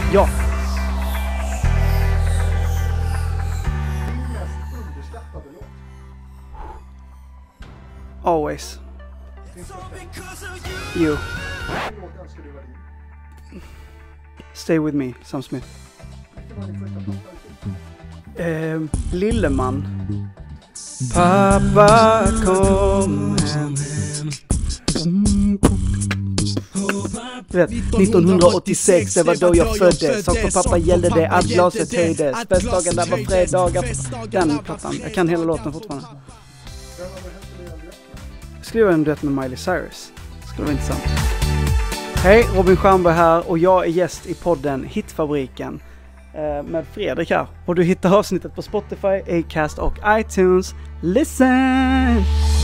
Ja. Always. You. Stay with me, Sam Smith. Lilleman. Pappa kom hem. Du vet, 1986, det var då jag föddes. Sak för pappa gällde det, att glaset höjdes. Festdagen där var fredagar. Den plattan, jag kan hela låten fortfarande. Skriva en duett med Miley Cyrus. Skulle vara intressant. Hej, Robin Stjernberg här och jag är gäst i podden Hitfabriken med Fredrik här. Och du hittar avsnittet på Spotify, Acast och iTunes. Listen!